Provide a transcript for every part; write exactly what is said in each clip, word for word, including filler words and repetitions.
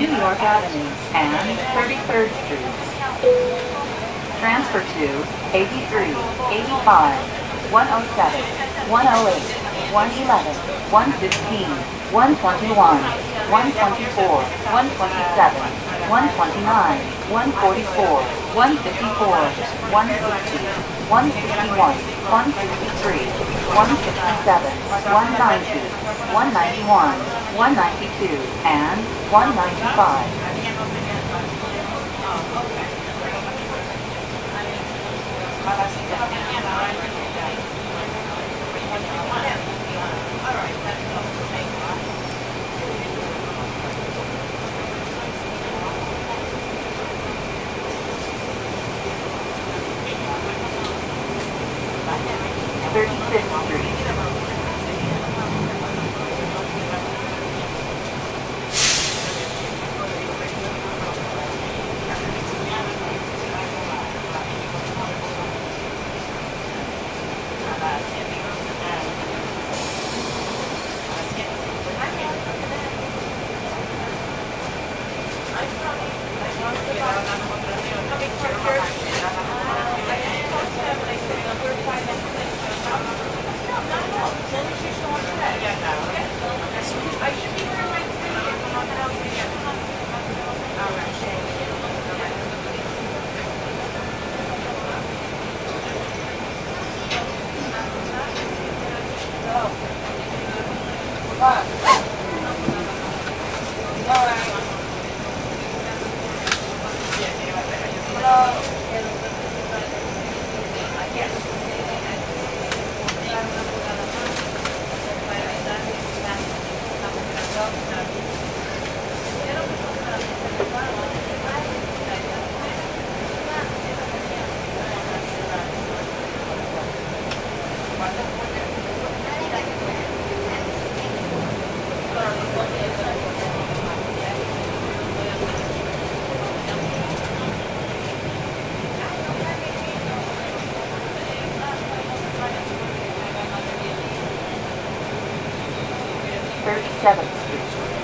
New York Avenue, and thirty-third Street. Transfer to eighty-three, eighty-five, one oh seven, one oh eight, one eleven, one fifteen, one twenty-one, one twenty-four, one twenty-seven, one twenty-nine, one forty-four, one fifty-four, one sixty, one sixty-one, one sixty-three, one sixty-seven, one ninety, one ninety-one, one ninety-two, and one ninety-five. thirty-fifth Street. thirty-seventh Street.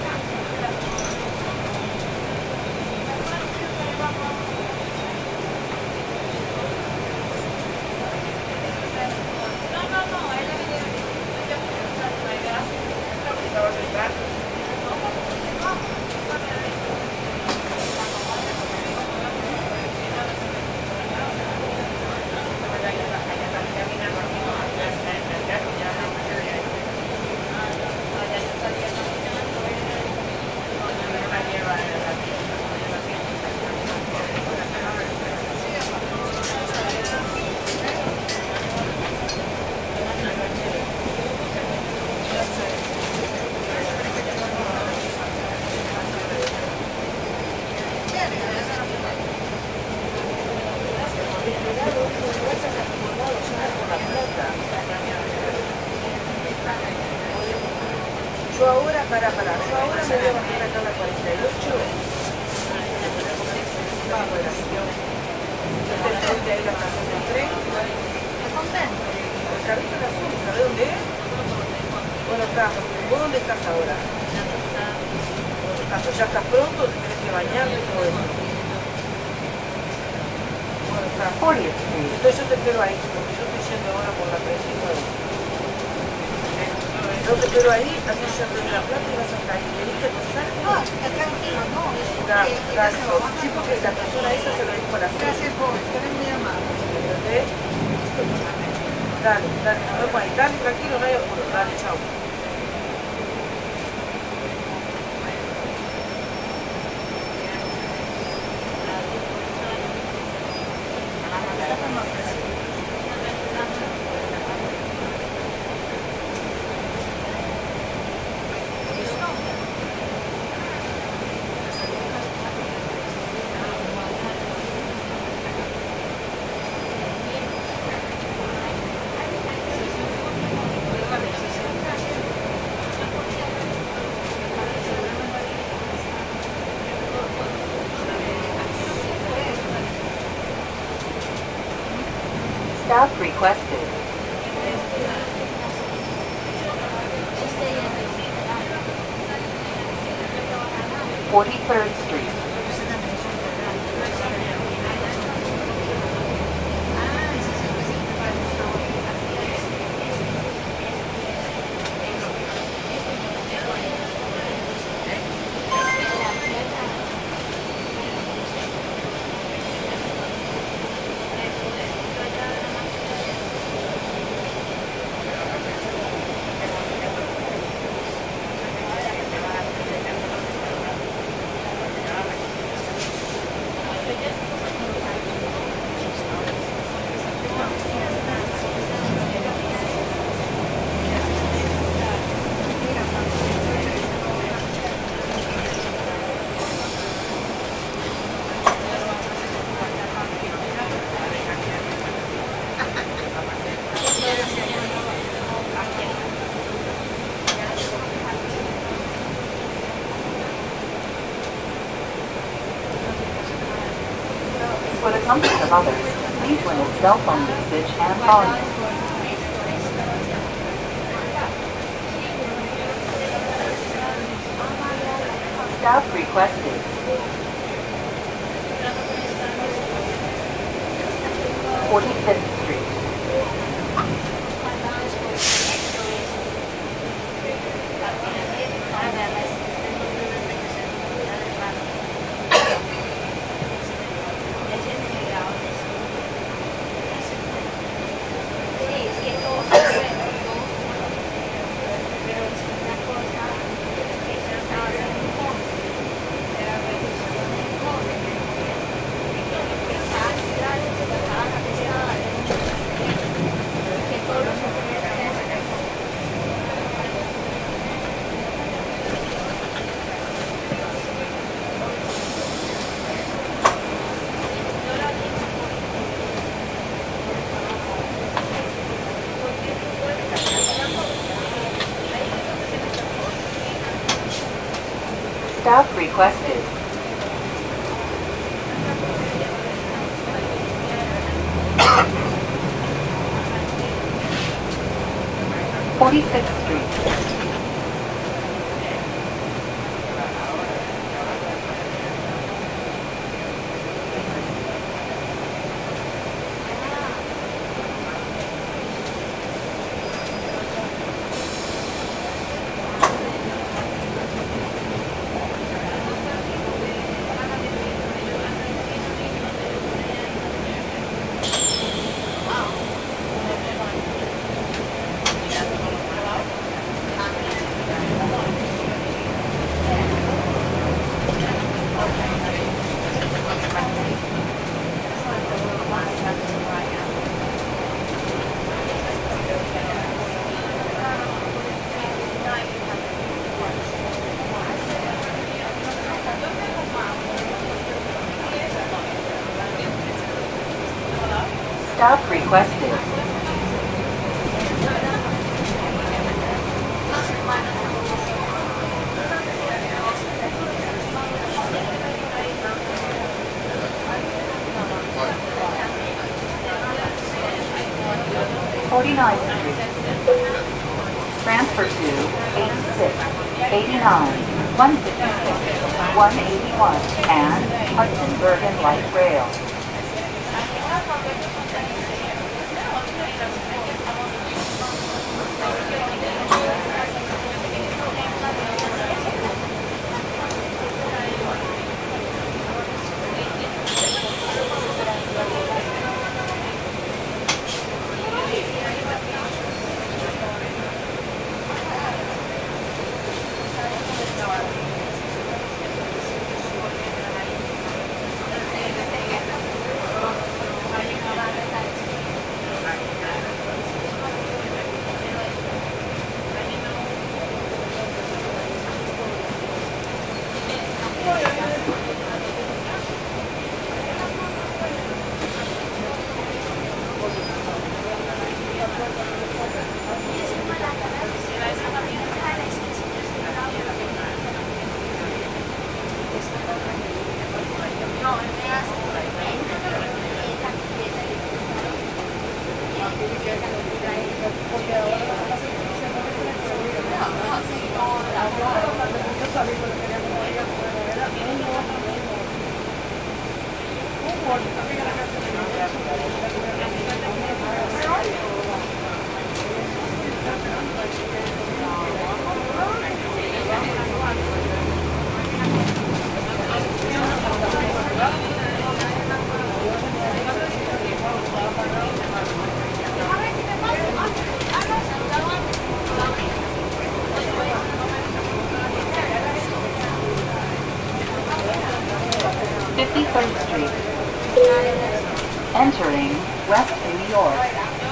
Yo ahora, para, para, yo ahora me voy a bajar acá a la cuarenta y ocho. Vamos a la acción. Este es frente ahí la estación del tren. ¿Estás contento? El carrito de azul, ¿sabes dónde es? Bueno, está. ¿Vos dónde estás ahora? Hasta ya estás pronto, te tenés que bañar y todo eso. Bueno, está. Entonces yo te espero ahí, porque yo estoy yendo ahora por la treinta y nueve. Yo te espero ahí, así ya te doy la plata y vas a estar ahí. ¿Querés que pasaje? No, está tranquilo, no. Claro, claro. Sí, porque la persona esa se lo dijo para hacer. Gracias por estar muy amable. ¿Entendés? Dale, dale, nos vemos ahí. Dale, tranquilo, no hay apuro. Dale, chao. Stop requested. forty-third Street. For the comfort of others, please limit cell phone usage and volume. Staff requested. forty-fifth Street. Staff requested. forty-sixth Street. Staff requested. forty-ninth Street. Transfer to eighty-six, eighty-nine, one fifty-six, one eighty-one, and Hudson Bergen Light Rail. fifty-third Street. Entering West New York.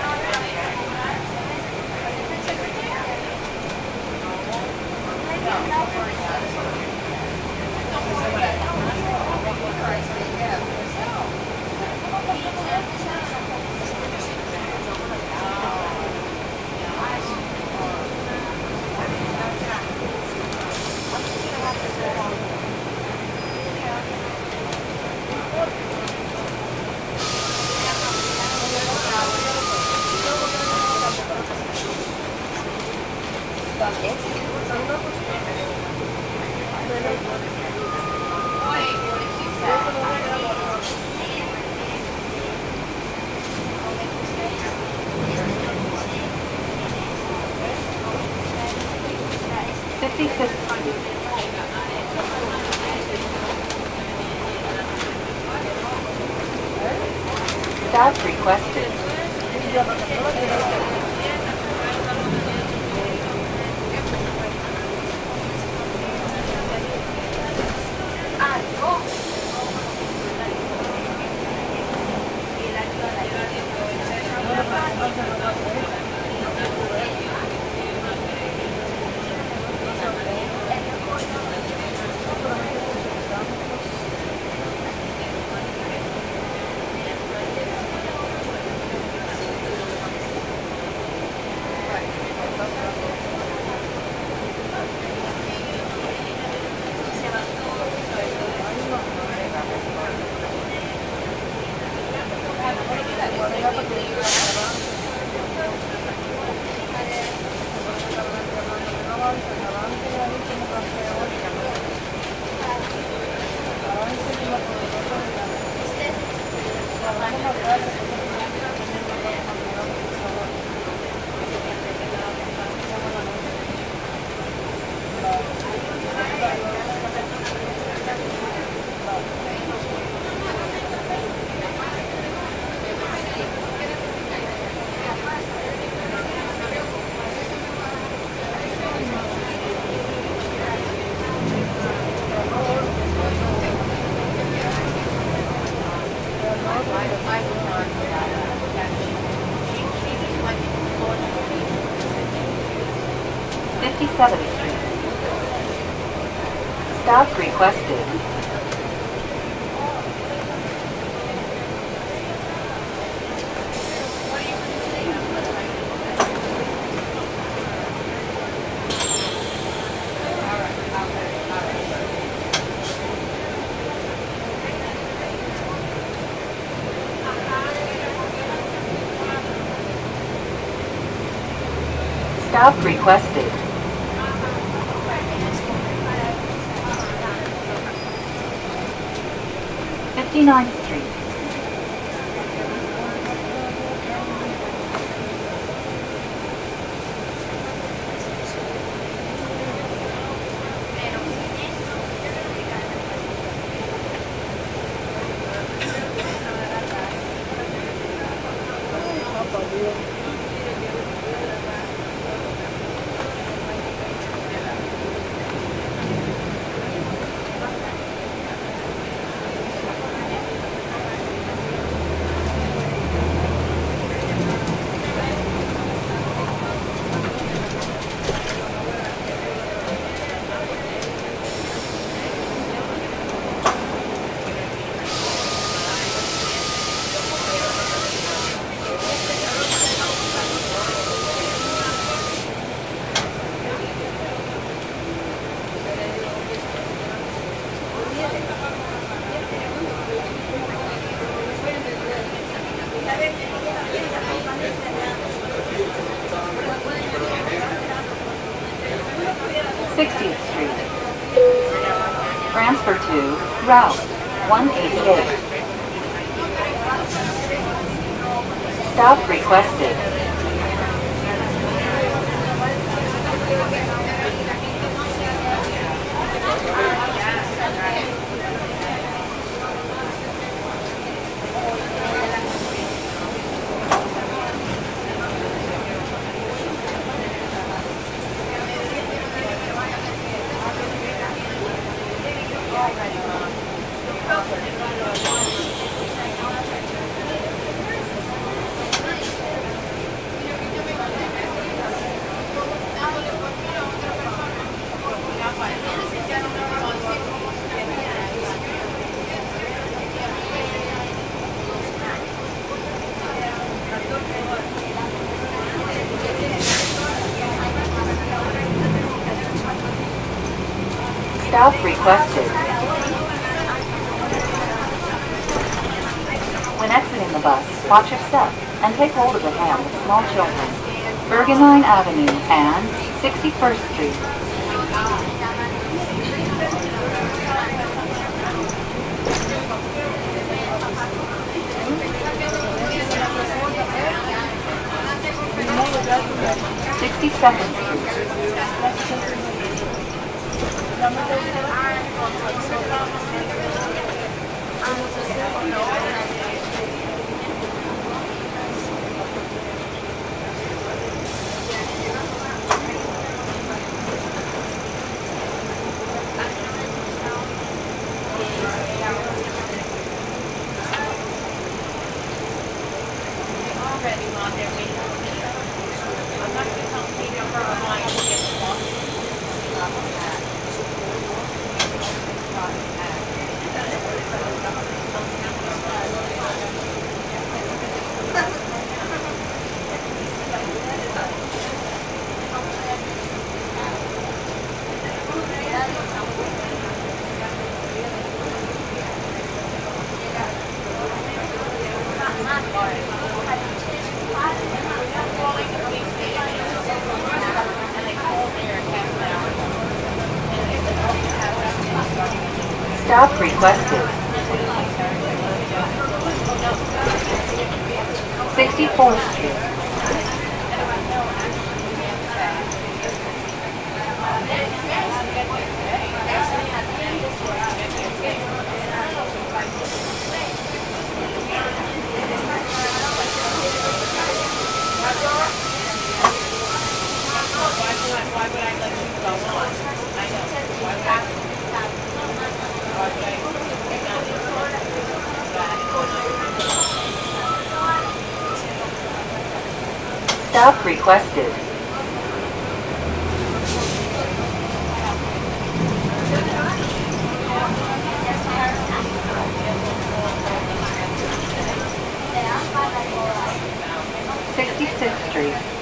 fifty-fifth Street. Staff requested. fifty-seventh Street. Staff requested. Staff requested. fifty-ninth Street. sixtieth Street. Transfer to Route one eighty-eight. Stop requested. Stop requested. When exiting the bus, watch your step and take hold of the hand of small children. Bergenline Avenue and sixty-first Street. sixty-second Street. Stop requested. sixty-fourth Street. Why would I let you go on? I know. Why would I? Stop requested. sixty-sixth Street.